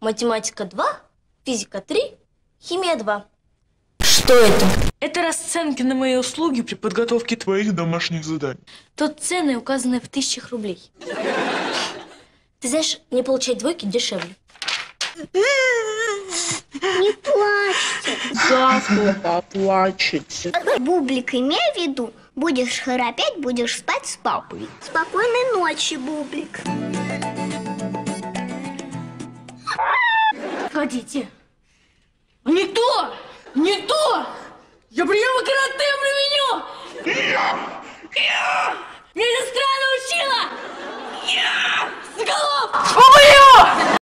Математика 2, физика 3, химия 2. Что это? Это расценки на мои услуги при подготовке твоих домашних заданий. Тут цены указаны в тысячах рублей. Ты знаешь, мне получать двойки дешевле. Не плачьте. Завтра поплачете. Бублик, имей в виду, будешь храпеть, будешь спать с папой. Спокойной ночи, Бублик. Погодите. Не то! Не то! Я приема карате применю! Меня сестра научила! Соколов!